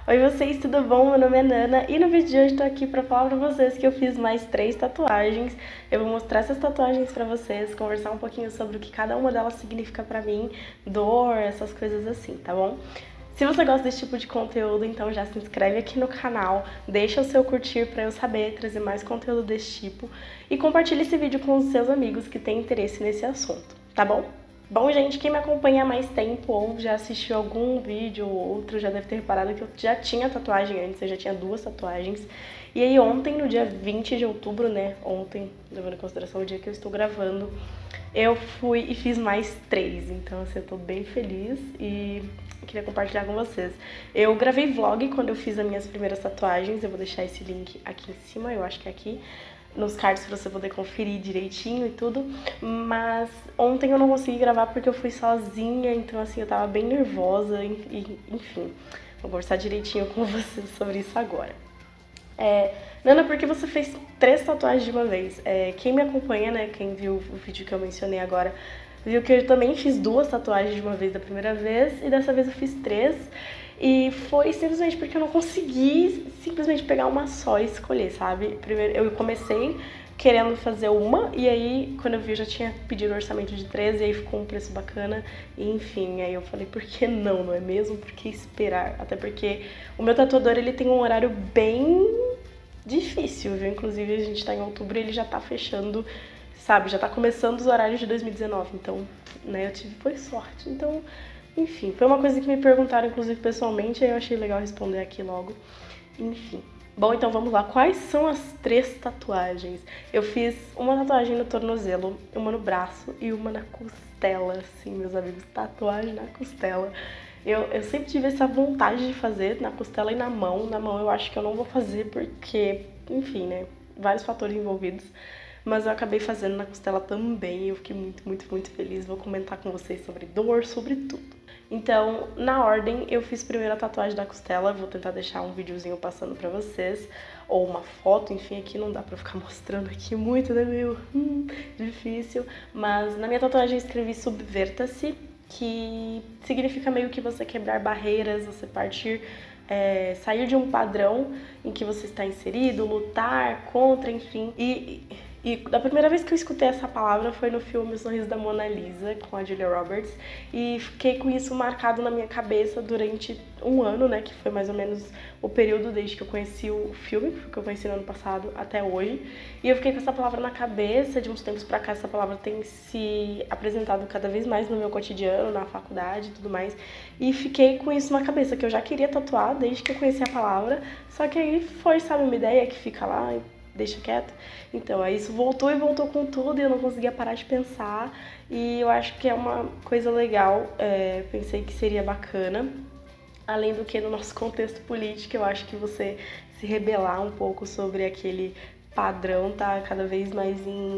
Oi vocês, tudo bom? Meu nome é Nana e no vídeo de hoje tô aqui pra falar pra vocês que eu fiz mais 3 tatuagens. Eu vou mostrar essas tatuagens pra vocês, conversar um pouquinho sobre o que cada uma delas significa pra mim, dor, essas coisas assim, tá bom? Se você gosta desse tipo de conteúdo, então já se inscreve aqui no canal, deixa o seu curtir pra eu saber trazer mais conteúdo desse tipo e compartilhe esse vídeo com os seus amigos que têm interesse nesse assunto, tá bom? Bom, gente, quem me acompanha há mais tempo ou já assistiu algum vídeo ou outro já deve ter reparado que eu já tinha tatuagem antes, eu já tinha 2 tatuagens. E aí ontem, no dia 20 de outubro, né, ontem, levando em consideração o dia que eu estou gravando, eu fui e fiz mais 3, então assim, eu tô bem feliz e queria compartilhar com vocês. Eu gravei vlog quando eu fiz as minhas primeiras tatuagens, eu vou deixar esse link aqui em cima, eu acho que é aqui, nos cards pra você poder conferir direitinho e tudo, mas ontem eu não consegui gravar porque eu fui sozinha, então assim, eu tava bem nervosa, e enfim, vou conversar direitinho com vocês sobre isso agora. Nana, por que você fez 3 tatuagens de uma vez? Quem me acompanha, né, quem viu o vídeo que eu mencionei agora, viu que eu também fiz 2 tatuagens de uma vez da primeira vez, e dessa vez eu fiz 3. E foi simplesmente porque eu não consegui simplesmente pegar uma só e escolher, sabe? Primeiro eu comecei querendo fazer uma, e aí quando eu vi eu já tinha pedido um orçamento de 3, e aí ficou um preço bacana, e enfim, aí eu falei, por que não, não é mesmo? Por que esperar? Até porque o meu tatuador, ele tem um horário bem difícil, viu? Inclusive a gente tá em outubro e ele já tá fechando, sabe? Já tá começando os horários de 2019, então, né, eu tive, foi sorte, então... Enfim, foi uma coisa que me perguntaram, inclusive, pessoalmente, aí eu achei legal responder aqui logo. Enfim. Bom, então vamos lá. Quais são as 3 tatuagens? Eu fiz uma tatuagem no tornozelo, uma no braço e uma na costela. Sim, meus amigos, tatuagem na costela. Eu sempre tive essa vontade de fazer na costela e na mão. Na mão eu acho que eu não vou fazer porque, enfim, né, vários fatores envolvidos. Mas eu acabei fazendo na costela também e eu fiquei muito, muito, muito feliz. Vou comentar com vocês sobre dor, sobre tudo. Então, na ordem, eu fiz primeiro a tatuagem da costela, vou tentar deixar um videozinho passando pra vocês, ou uma foto, enfim, aqui não dá pra ficar mostrando aqui muito, né, meio difícil. Mas na minha tatuagem eu escrevi Subverta-se, que significa meio que você quebrar barreiras, você partir, sair de um padrão em que você está inserido, lutar contra, enfim. E da primeira vez que eu escutei essa palavra foi no filme O Sorriso da Mona Lisa, com a Julia Roberts, e fiquei com isso marcado na minha cabeça durante um ano, né, que foi mais ou menos o período desde que eu conheci o filme, que eu conheci no ano passado, até hoje, e eu fiquei com essa palavra na cabeça. De uns tempos pra cá essa palavra tem se apresentado cada vez mais no meu cotidiano, na faculdade e tudo mais, e fiquei com isso na cabeça, que eu já queria tatuar desde que eu conheci a palavra, só que aí foi, sabe, uma ideia que fica lá deixa quieto. Então, aí isso voltou e voltou com tudo e eu não conseguia parar de pensar. E eu acho que é uma coisa legal, pensei que seria bacana. Além do que, no nosso contexto político, eu acho que você se rebelar um pouco sobre aquele padrão tá cada vez mais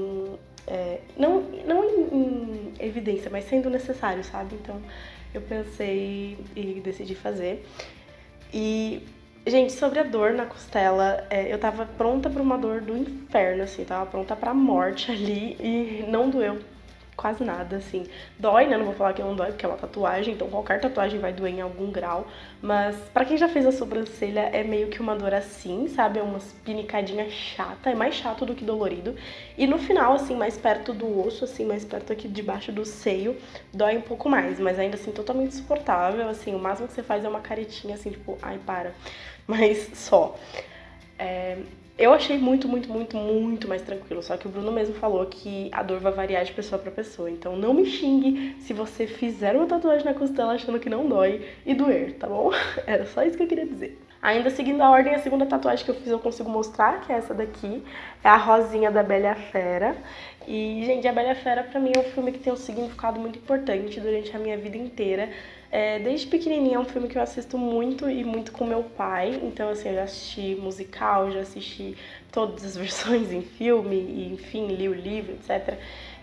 não em evidência, mas sendo necessário, sabe? Então, eu pensei e decidi fazer. E gente, sobre a dor na costela, eu tava pronta pra uma dor do inferno, assim, tava pronta pra morte ali e não doeu quase nada, assim. Dói, né? Não vou falar que não dói, porque é uma tatuagem, então qualquer tatuagem vai doer em algum grau. Mas pra quem já fez a sobrancelha, é meio que uma dor assim, sabe? É umas pinicadinhas chata, é mais chato do que dolorido. E no final, assim, mais perto do osso, assim, mais perto aqui debaixo do seio, dói um pouco mais, mas ainda assim totalmente suportável, assim, o máximo que você faz é uma caretinha, assim, tipo, ai, para. Mas só. Eu achei muito, muito, muito, muito mais tranquilo. Só que o Bruno mesmo falou que a dor vai variar de pessoa pra pessoa. Então não me xingue se você fizer uma tatuagem na costela achando que não dói e doer, tá bom? Era só isso que eu queria dizer. Ainda seguindo a ordem, a segunda tatuagem que eu fiz eu consigo mostrar, que é essa daqui. É a rosinha da Bela e a Fera. E, gente, a Bela e a Fera pra mim é um filme que tem um significado muito importante durante a minha vida inteira. Desde pequenininha é um filme que eu assisto muito e muito com meu pai. Então, assim, eu já assisti musical, já assisti todas as versões em filme, e enfim, li o livro, etc.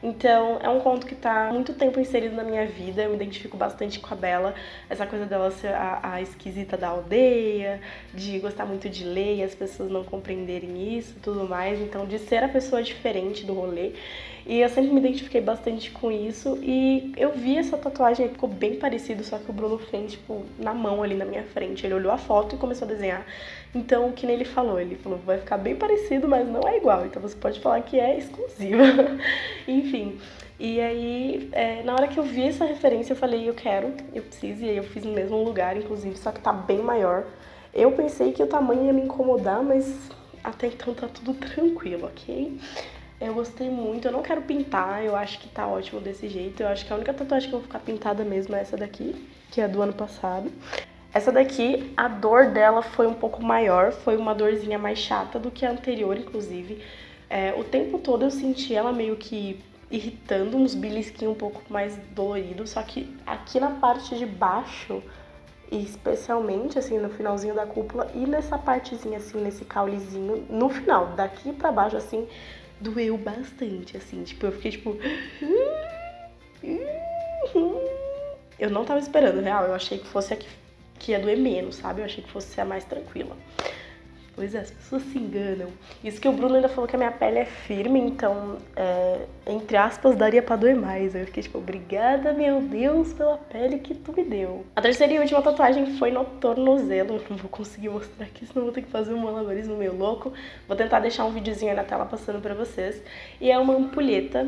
Então, é um conto que tá há muito tempo inserido na minha vida, eu me identifico bastante com a Bella, essa coisa dela ser a esquisita da aldeia, de gostar muito de ler e as pessoas não compreenderem isso e tudo mais, então de ser a pessoa diferente do rolê. E eu sempre me identifiquei bastante com isso e eu vi essa tatuagem, ficou bem parecido, só que o Bruno fez, tipo, na mão ali na minha frente. Ele olhou a foto e começou a desenhar. Então, o que ele falou, vai ficar bem parecido, mas não é igual, então você pode falar que é exclusiva. Enfim, e aí, na hora que eu vi essa referência, eu falei, eu quero, eu preciso, e aí eu fiz no mesmo lugar, inclusive, só que tá bem maior. Eu pensei que o tamanho ia me incomodar, mas até então tá tudo tranquilo, ok? Eu gostei muito, eu não quero pintar, eu acho que tá ótimo desse jeito. Eu acho que a única tatuagem que eu vou ficar pintada mesmo é essa daqui, que é a do ano passado. Essa daqui, a dor dela foi um pouco maior, foi uma dorzinha mais chata do que a anterior, inclusive. O tempo todo eu senti ela meio que irritando, uns belisquinhos um pouco mais doloridos, só que aqui na parte de baixo, e especialmente assim no finalzinho da cúpula e nessa partezinha assim, nesse caulezinho, no final, daqui pra baixo assim, doeu bastante, assim, tipo, eu fiquei tipo... Eu não tava esperando, real, eu achei que fosse a que ia doer menos, sabe? Eu achei que fosse a mais tranquila. Pois é, as pessoas se enganam. Isso que o Bruno ainda falou que a minha pele é firme, então, entre aspas, daria pra doer mais. Aí eu fiquei tipo, obrigada, meu Deus, pela pele que tu me deu. A terceira e última tatuagem foi no tornozelo. Eu não vou conseguir mostrar aqui, senão vou ter que fazer um malabarismo meio louco. Vou tentar deixar um videozinho aí na tela passando pra vocês. E é uma ampulheta.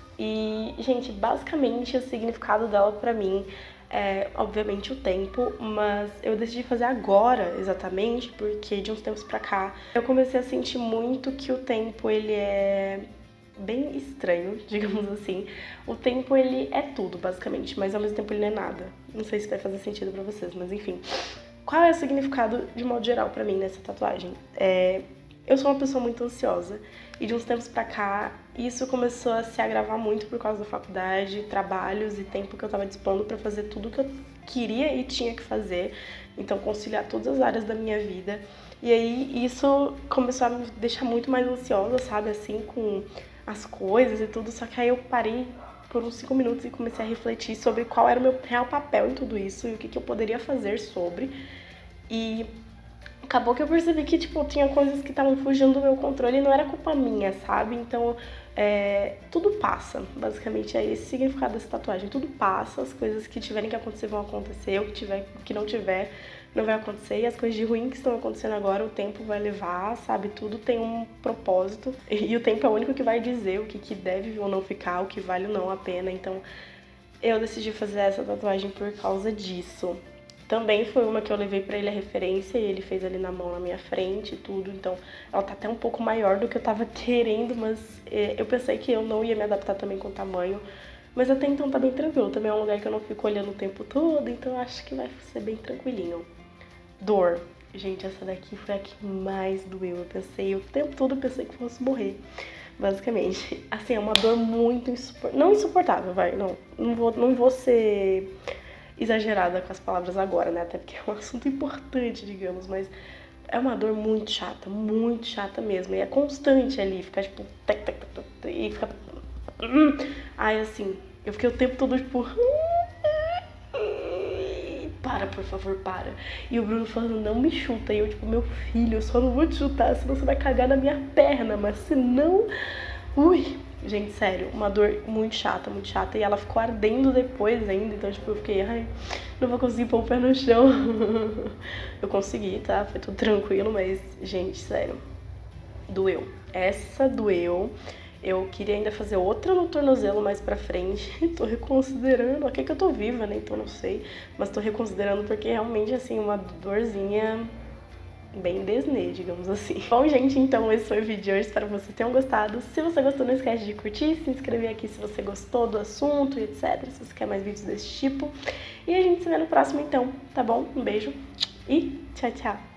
E, gente, basicamente o significado dela pra mim obviamente o tempo, mas eu decidi fazer agora exatamente porque de uns tempos pra cá eu comecei a sentir muito que o tempo ele é bem estranho, digamos assim. O tempo ele é tudo basicamente, mas ao mesmo tempo ele não é nada. Não sei se vai fazer sentido pra vocês, mas enfim. Qual é o significado de modo geral pra mim nessa tatuagem? Eu sou uma pessoa muito ansiosa e de uns tempos pra cá isso começou a se agravar muito por causa da faculdade, trabalhos e tempo que eu tava dispondo pra fazer tudo que eu queria e tinha que fazer, então conciliar todas as áreas da minha vida. E aí isso começou a me deixar muito mais ansiosa, sabe, assim, com as coisas e tudo, só que aí eu parei por uns 5 minutos e comecei a refletir sobre qual era o meu real papel em tudo isso e o que eu poderia fazer sobre. E acabou que eu percebi que, tipo, tinha coisas que estavam fugindo do meu controle e não era culpa minha, sabe? Então, tudo passa. Basicamente, é esse o significado dessa tatuagem. Tudo passa, as coisas que tiverem que acontecer vão acontecer, o que não tiver não vai acontecer. E as coisas de ruim que estão acontecendo agora, o tempo vai levar, sabe? Tudo tem um propósito. E o tempo é o único que vai dizer o que deve ou não ficar, o que vale ou não a pena. Então, eu decidi fazer essa tatuagem por causa disso. Também foi uma que eu levei pra ele a referência e ele fez ali na mão na minha frente e tudo, então ela tá até um pouco maior do que eu tava querendo, mas eu pensei que eu não ia me adaptar também com o tamanho, mas até então tá bem tranquilo, também é um lugar que eu não fico olhando o tempo todo, então eu acho que vai ser bem tranquilinho. Dor. Gente, essa daqui foi a que mais doeu, eu pensei, o tempo todo eu pensei que fosse morrer, basicamente. Assim, é uma dor muito insuportável, não insuportável, não vou ser exagerada com as palavras agora, né? Até porque é um assunto importante, digamos, mas é uma dor muito chata mesmo. E é constante ali, fica tipo, e fica... Ai, assim, eu fiquei o tempo todo tipo... Para, por favor, para. E o Bruno falando, não me chuta. E eu tipo, meu filho, eu só não vou te chutar, senão você vai cagar na minha perna, mas se não... Ui... Gente, sério, uma dor muito chata, e ela ficou ardendo depois ainda, então, tipo, eu fiquei, ai, não vou conseguir pôr o pé no chão. Eu consegui, tá? Foi tudo tranquilo, mas, gente, sério, doeu. Essa doeu. Eu queria ainda fazer outra no tornozelo mais pra frente, tô reconsiderando, ok que eu tô viva, né, então não sei, mas tô reconsiderando porque realmente, assim, uma dorzinha... bem Disney, digamos assim. Bom, gente, então esse foi o vídeo de hoje, espero que vocês tenham gostado. Se você gostou, não esquece de curtir, se inscrever aqui se você gostou do assunto, etc, se você quer mais vídeos desse tipo. E a gente se vê no próximo então, tá bom? Um beijo e tchau, tchau!